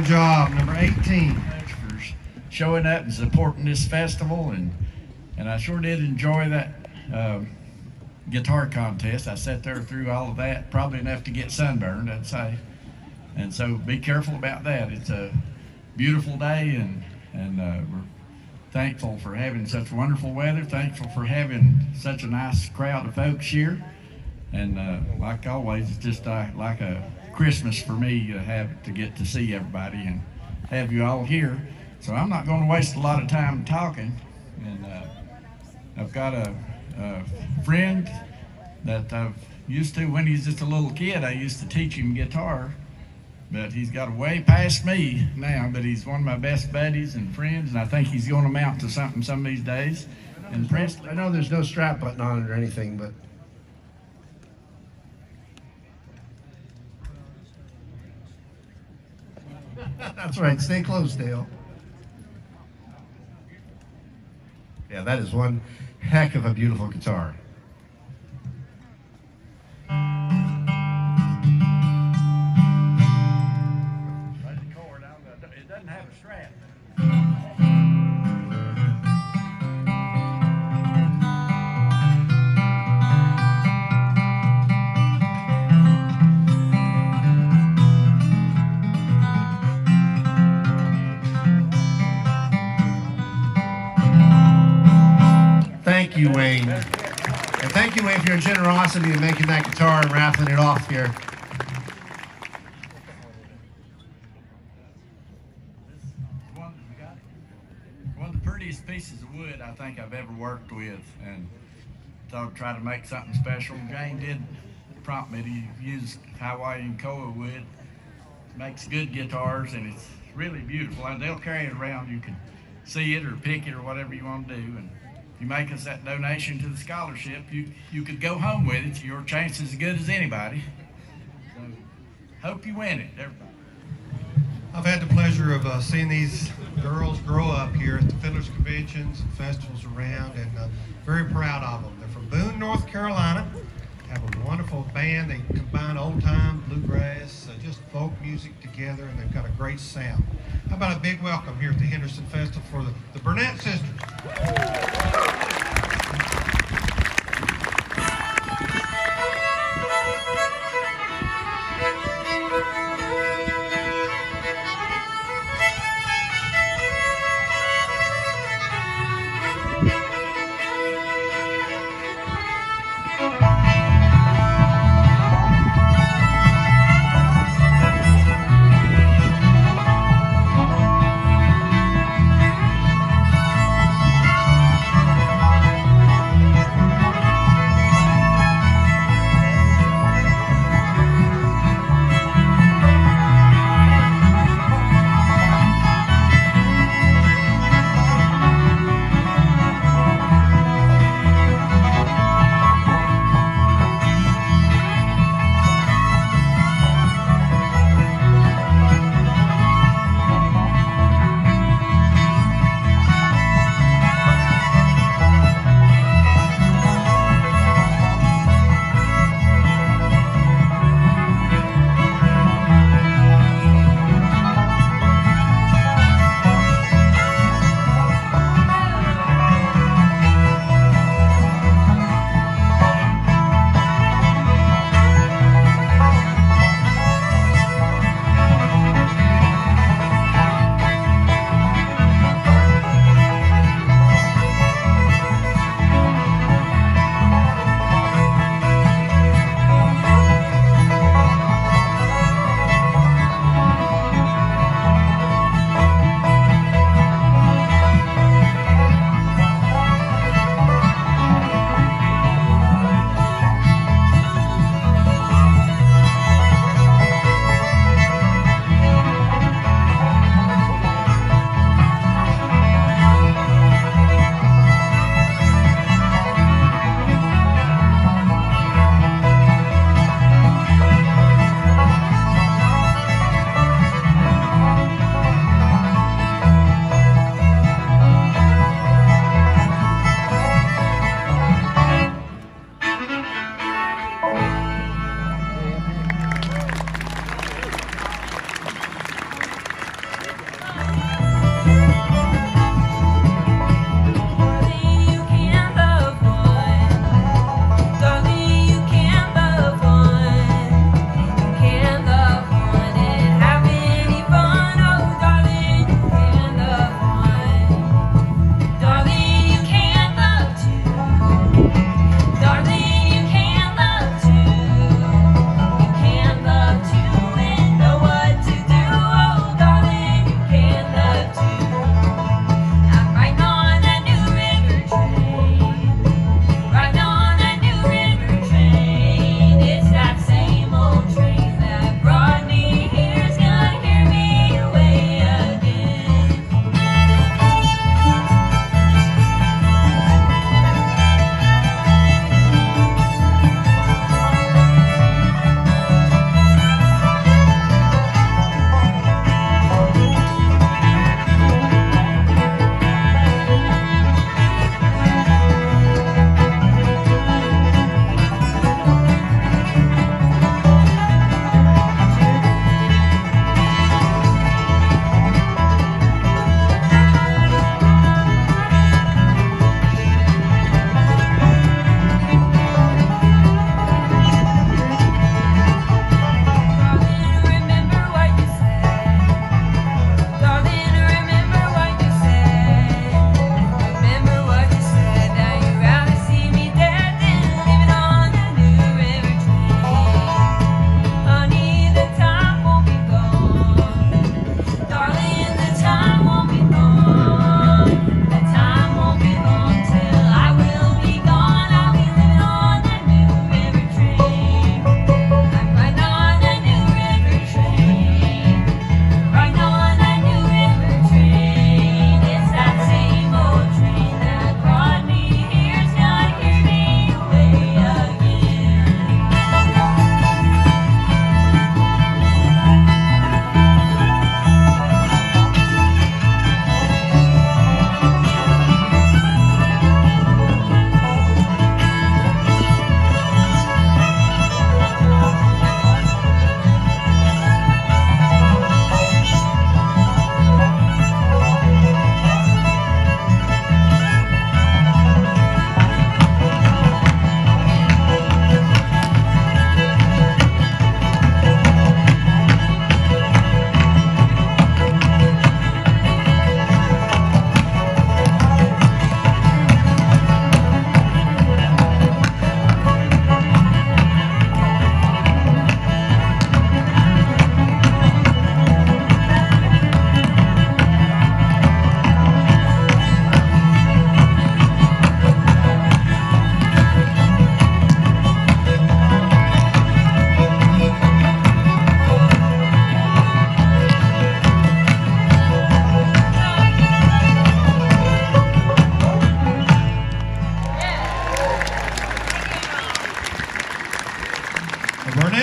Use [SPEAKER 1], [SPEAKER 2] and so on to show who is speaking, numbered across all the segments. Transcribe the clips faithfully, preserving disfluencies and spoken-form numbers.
[SPEAKER 1] Fine job, number eighteen.
[SPEAKER 2] For showing up and supporting this festival, and and I sure did enjoy that um, guitar contest. I sat there through all of that, probably enough to get sunburned, I'd say. And so be careful about that. It's a beautiful day, and and uh, we're thankful for having such wonderful weather, thankful for having such a nice crowd of folks here. And uh, like always, it's just uh, like a Christmas for me to have to get to see everybody and have you all here. So I'm not going to waste a lot of time talking. And uh, I've got a, a friend that I've used to, when he's just a little kid, I used to teach him guitar. But he's got way past me now, but he's one of my best buddies and friends, and I think he's going to amount to something some of these days. And Preston,
[SPEAKER 1] I know there's no strap button on it or anything, but that's right. Stay close, Dale. Yeah, that is one heck of a beautiful guitar.
[SPEAKER 2] It doesn't have a strap.
[SPEAKER 1] Thank you, Wayne. And thank you, Wayne, for your generosity in making that guitar and raffling it off here.
[SPEAKER 2] One of the prettiest pieces of wood I think I've ever worked with, and thought I'd try to make something special. Jane did prompt me to use Hawaiian koa wood. Makes good guitars, and it's really beautiful. And they'll carry it around. You can see it or pick it or whatever you want to do. And if you make us that donation to the scholarship, you you could go home with it. Your chance is as good as anybody. So hope you win it, everybody.
[SPEAKER 3] I've had the pleasure of uh, seeing these girls grow up here at the Fiddlers Conventions and festivals around, and uh, very proud of them. They're from Boone, North Carolina, have a wonderful band. They combine old time, bluegrass, uh, just folk music together, and they've got a great sound. How about a big welcome here at the Henderson Festival for the, the Burnett Sisters.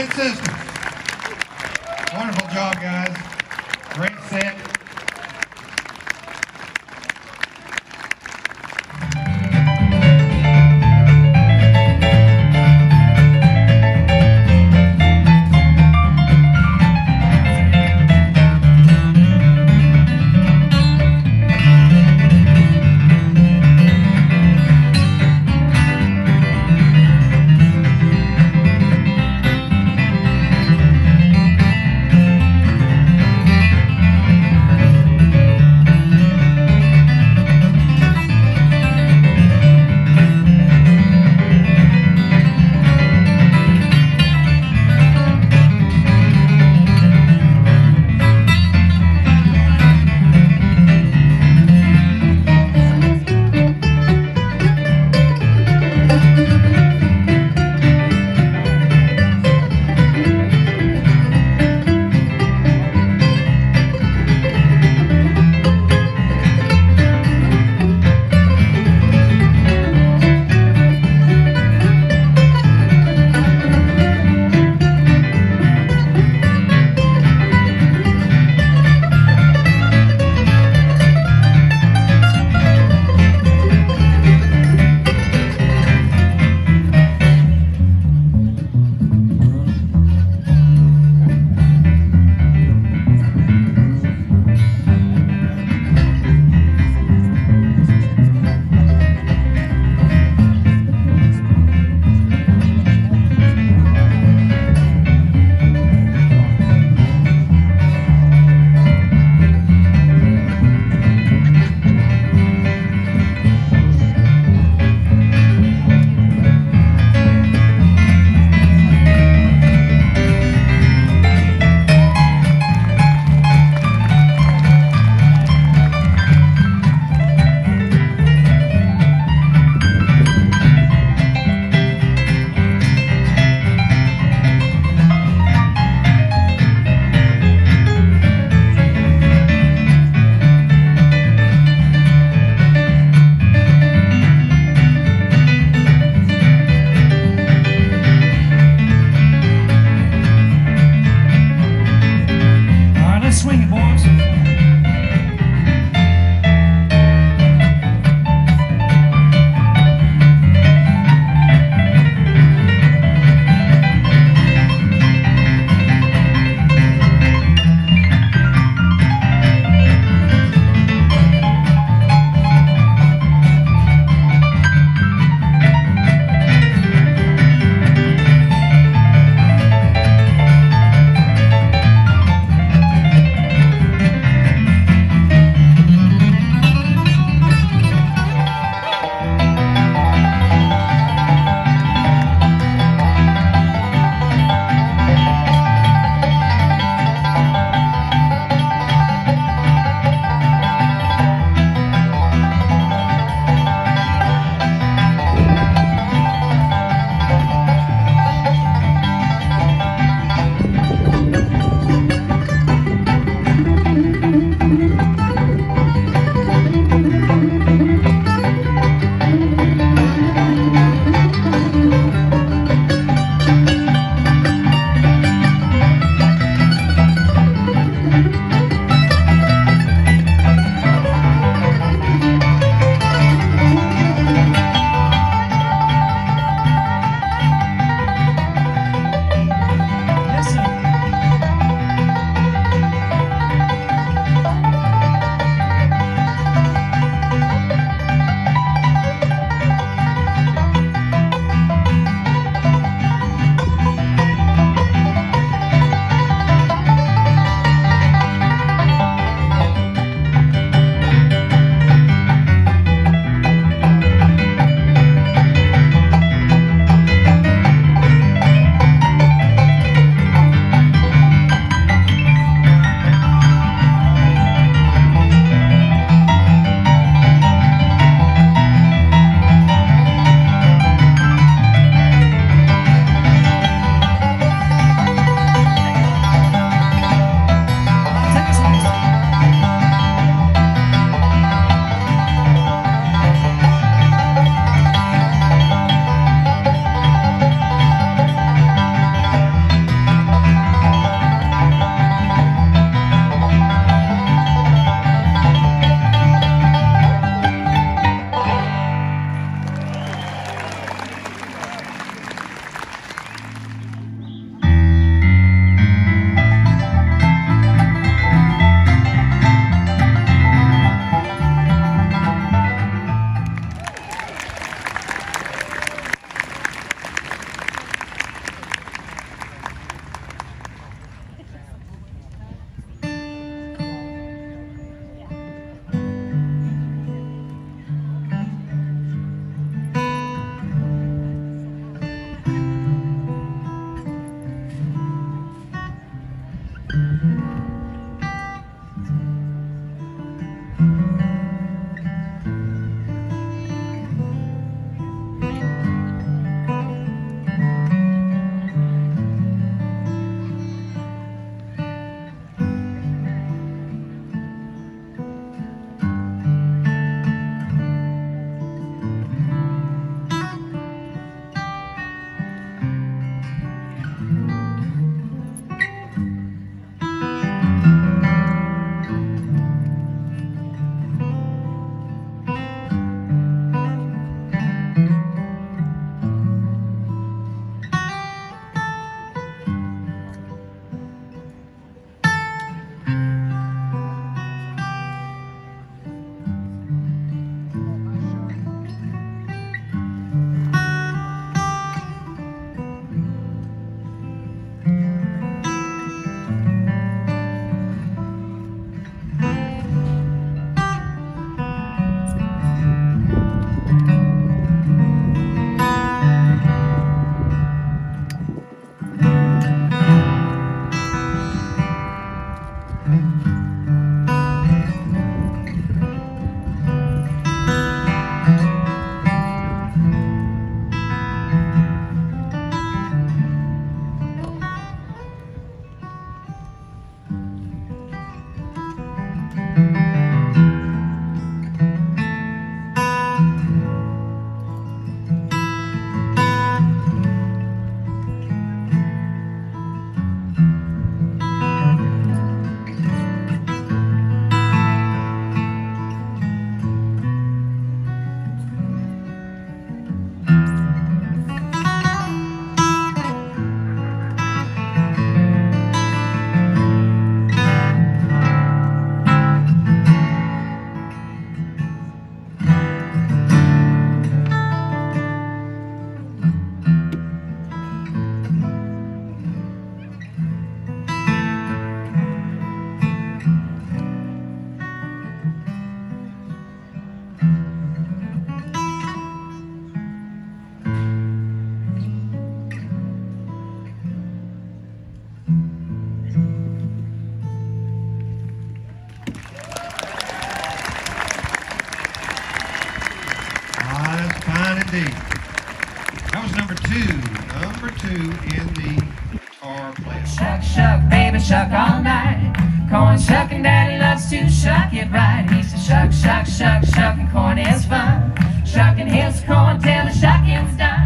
[SPEAKER 3] Big Sisters. Wonderful job, guys. Great set. two, number two in the guitar playlist.
[SPEAKER 4] Shuck, shuck, baby, shuck all night. Corn shucking, daddy loves to shuck it right. He said shuck, shuck, shuck, shucking corn is fun. Shucking his corn till the shucking's done.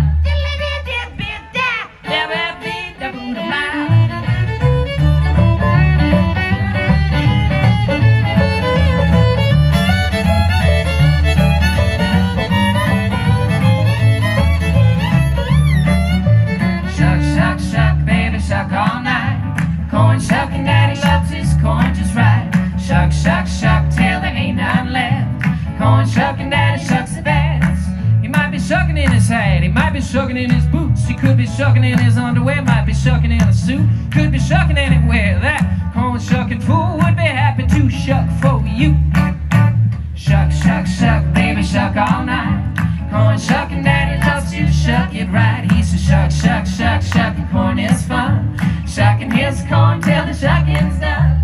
[SPEAKER 4] Shuck, shuck, shuck, baby, shuck all night. Corn shucking, daddy loves his corn just right. Shuck, shuck, shuck, till there ain't none left. Corn shucking, daddy shucks the best. He might be shucking in his hat, he might be shucking in his boots. He could be shucking in his underwear, might be shucking in a suit. Could be shucking anywhere. That corn shucking fool would be happy to shuck for you. Shuck, shuck, shuck, baby, shuck all night. Corn shucking, daddy loves to shuck it right. He says shuck, shuck, shuck, shucking corn is fun. Shucking his corn till the shucking's done.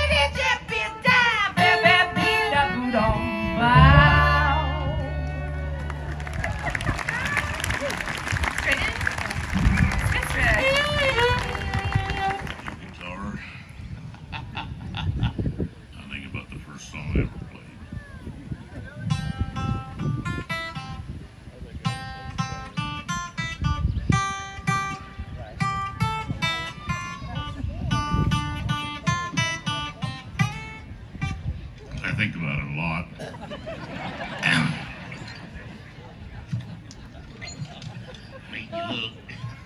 [SPEAKER 5] Guitar. I think about the first song I ever played. I think about it a lot. Make you look.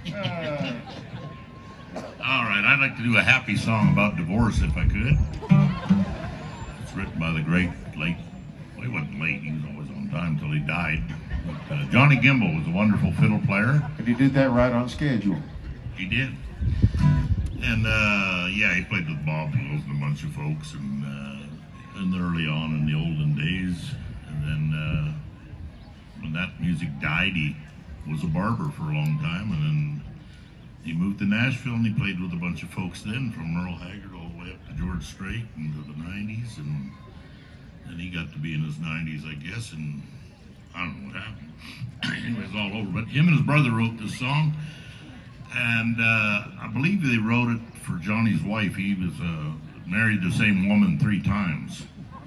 [SPEAKER 5] All right, I'd like to do a happy song about divorce if I could. It's written by the great late, well, he wasn't late, he was always on time until he died. But, uh, Johnny Gimbel was a wonderful fiddle player.
[SPEAKER 6] And he did that right on schedule.
[SPEAKER 5] He did. And uh, yeah, he played with Bob Wills and a bunch of folks, and uh, and early on in the olden days. And then uh, when that music died, he was a barber for a long time, and then he moved to Nashville, and he played with a bunch of folks then, from Merle Haggard all the way up to George Strait into the nineties, and then he got to be in his nineties, I guess, and I don't know what happened. Anyway, it's all over. But him and his brother wrote this song, and uh, I believe they wrote it for Johnny's wife. He was uh, married the same woman three times.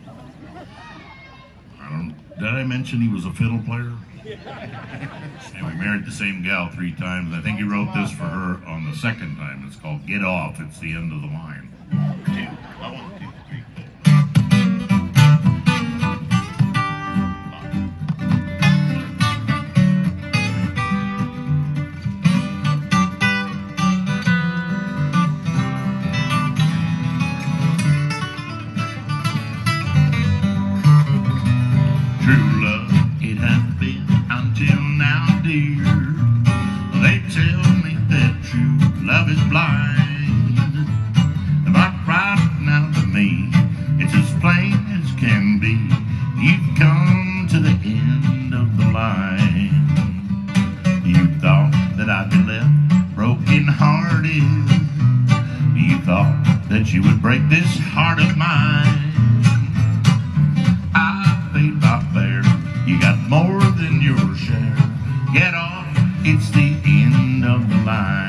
[SPEAKER 5] I don't. Did I mention he was a fiddle player? Anyway, married the same gal three times. I think he wrote this for her on the second time. It's called Get Off. It's the end of the line. Two. I want two, three, four. True love, it has been until now, dear. They tell me that true love is blind, but right now to me, it's as plain as can be. You've come to the end of the line. You thought that I'd be left broken hearted. You thought that you would break this heart of mine. I paid my fare. You got more than your share. Get off, it's the end of the line.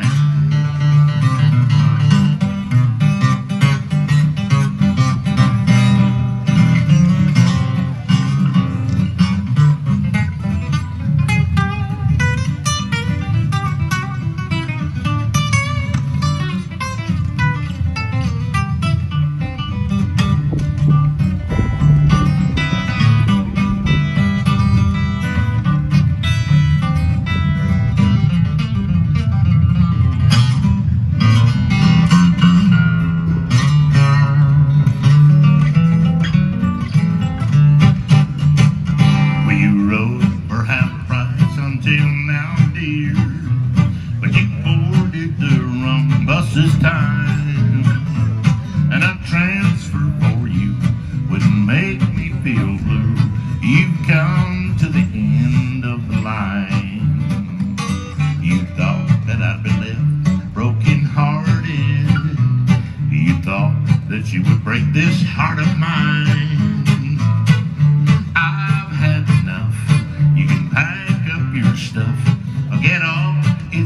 [SPEAKER 5] This time, and a transfer for you wouldn't make me feel blue. You've come to the end of the line. You thought that I'd be left broken hearted. You thought that you would break this heart of mine. I've had enough. You can pack up your stuff. Get off.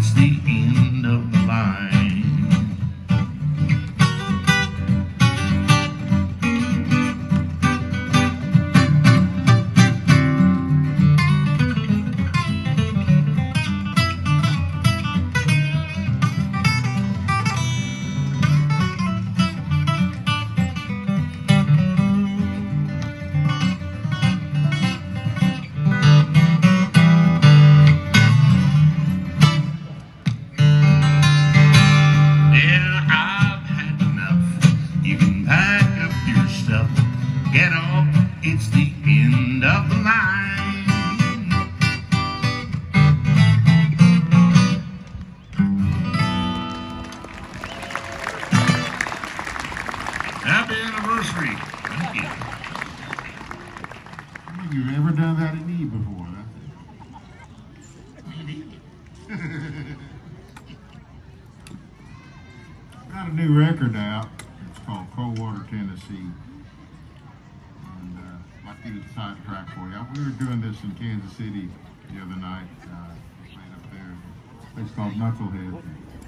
[SPEAKER 6] Got a new record out. It's called Coldwater, Tennessee. And uh, I'd like to get a sidetrack for you. We were doing this in Kansas City the other night. Uh, playing up there. It's called Knucklehead.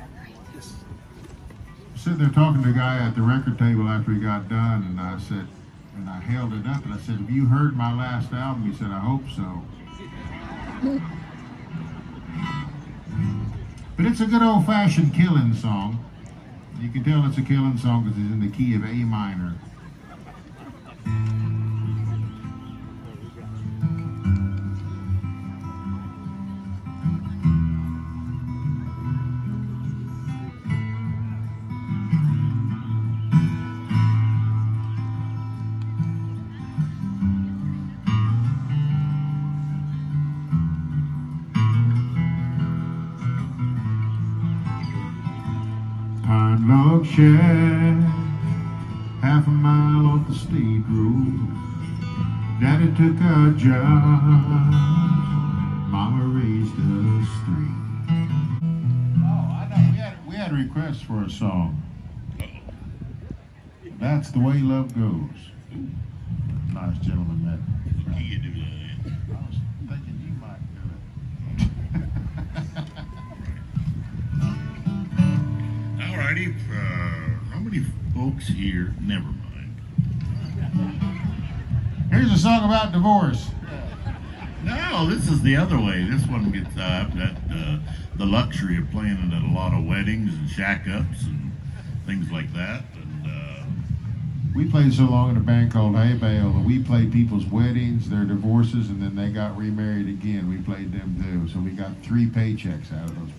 [SPEAKER 6] Sitting there talking to a guy at the record table after he got done, and I said, and I held it up and I said, "Have you heard my last album?" He said, "I hope so." But it's a good old-fashioned killing song. You can tell it's a killing song because it's in the key of A minor. Pine log shack, half a mile off the state road. Daddy took our jobs, Mama raised us three. Oh, I know. We had, we had a request for a song. That's the Way Love Goes. Nice gentleman, that.
[SPEAKER 5] Can you do that?
[SPEAKER 6] I was thinking you might do it.
[SPEAKER 5] Alrighty, uh, how many folks here? Never mind.
[SPEAKER 6] Here's a song about divorce.
[SPEAKER 5] No, this is the other way. This one gets uh, I've got uh, the luxury of playing it at a lot of weddings and shack-ups and things like that. And uh,
[SPEAKER 6] We played so long in a band called Hey Bale that we played people's weddings, their divorces, and then they got remarried again. We played them too. So we got three paychecks out of those.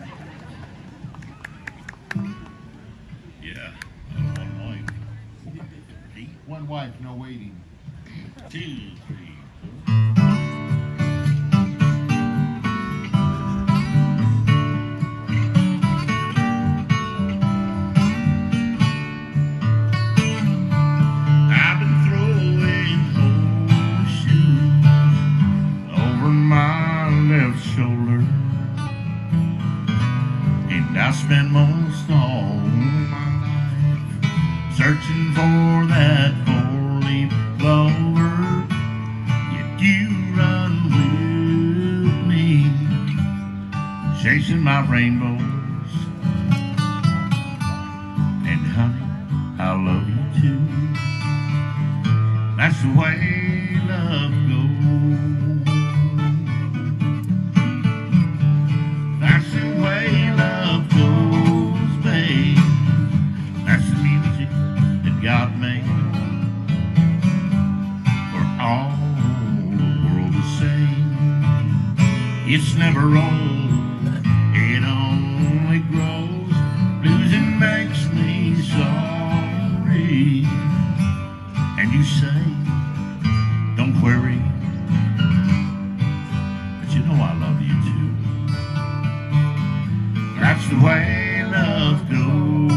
[SPEAKER 5] yeah, uh, one wife. Eight,
[SPEAKER 6] One wife, no waiting.
[SPEAKER 5] two, three. I've been throwing horseshoes over my left shoulder, and I spent most all my life searching for that four-leaf clover. Yet you run with me, chasing my rainbows. And honey, I love you too. That's the way love goes. That's the way love goes, babe. That's the music that God made for all the world to sing. It's never old, it only grows. Losing makes me sorry. And you say, don't worry, but you know I love you too. That's the way love goes.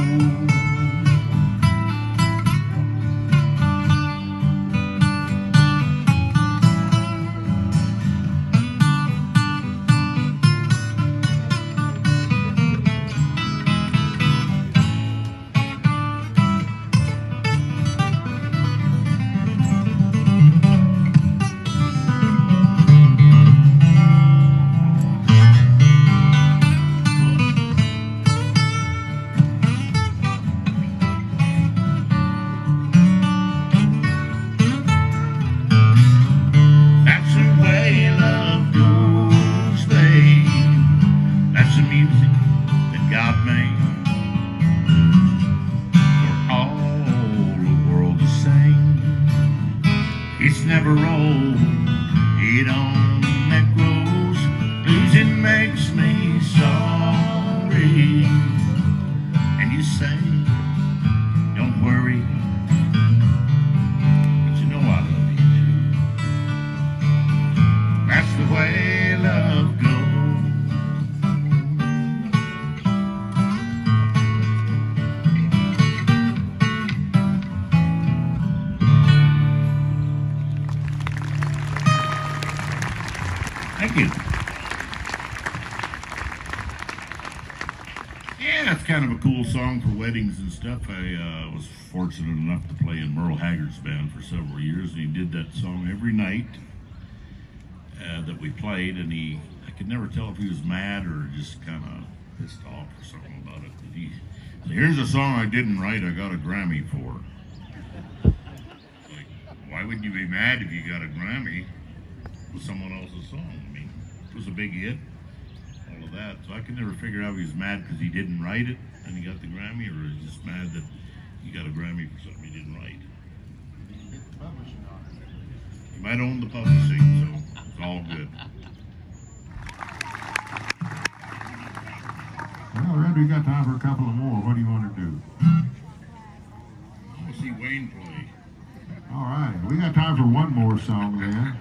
[SPEAKER 5] Yeah, it's kind of a cool song for weddings and stuff. I uh, was fortunate enough to play in Merle Haggard's band for several years, and he did that song every night uh, that we played, and he, I could never tell if he was mad or just kind of pissed off or something about it. But he, so here's a song I didn't write, I got a Grammy for. Like, why wouldn't you be mad if you got a Grammy with someone else's song? I mean, it was a big hit. All of that, so I could never figure out if he was mad because he didn't write it and he got the Grammy, or he's just mad that he got a Grammy for something he didn't write. He might own the publishing, so it's all good.
[SPEAKER 6] Well, Randy, we got time for a couple of more. What do you want to do?
[SPEAKER 5] I want to see Wayne play.
[SPEAKER 6] All right, we got time for one more song then.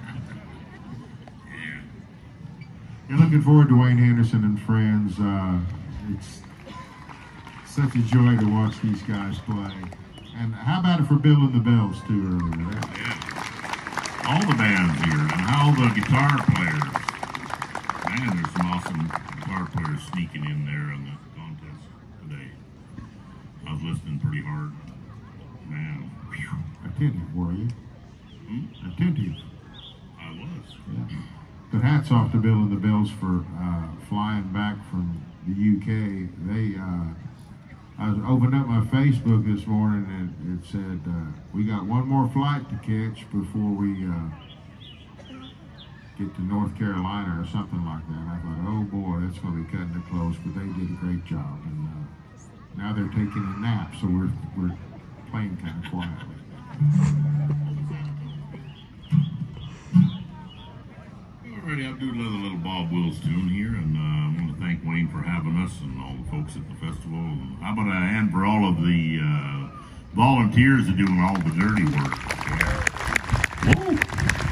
[SPEAKER 6] You're looking forward to Wayne Henderson and Friends. Uh, it's such a joy to watch these guys play. And how about it for Bill and the Bells too earlier?
[SPEAKER 5] Yeah. All the bands here and all the guitar players. Man, there's some awesome guitar players sneaking in there in the contest today. I was listening pretty hard. Man, whew.
[SPEAKER 6] Attentive, were you?
[SPEAKER 5] Hmm?
[SPEAKER 6] Attentive.
[SPEAKER 5] I was.
[SPEAKER 6] Yeah. But hats off to Bill and the Bells for uh, flying back from the U K. They, uh, I was opened up my Facebook this morning and it said, uh, we got one more flight to catch before we uh, get to North Carolina or something like that. I thought, oh boy, that's going to be cutting it close, but they did a great job. And uh, now they're taking a nap, so we're, we're playing kind of quietly.
[SPEAKER 5] Alrighty, I'll do another little Bob Wills tune here, and uh, I want to thank Wayne for having us and all the folks at the festival. And how about a hand for all of the uh, volunteers that are doing all the dirty work? Yeah. Woo!